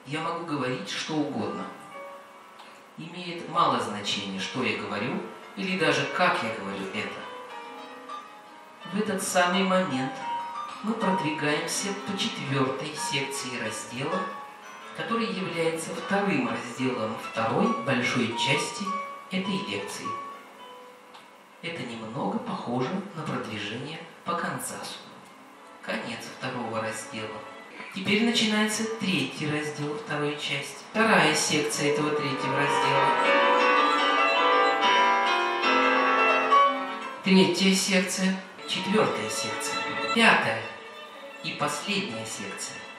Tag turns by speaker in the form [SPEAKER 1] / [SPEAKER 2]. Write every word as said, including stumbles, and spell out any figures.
[SPEAKER 1] я могу говорить что угодно. Имеет мало значения, что я говорю, или даже как я говорю это. В этот самый момент мы продвигаемся по четвертой секции раздела, который является вторым разделом второй большой части этой лекции. Это немного похоже на продвижение по Канзасу. Конец второго раздела. Теперь начинается третий раздел второй части. Вторая секция этого третьего раздела. Третья секция. Четвертая секция. Пятая и последняя секция.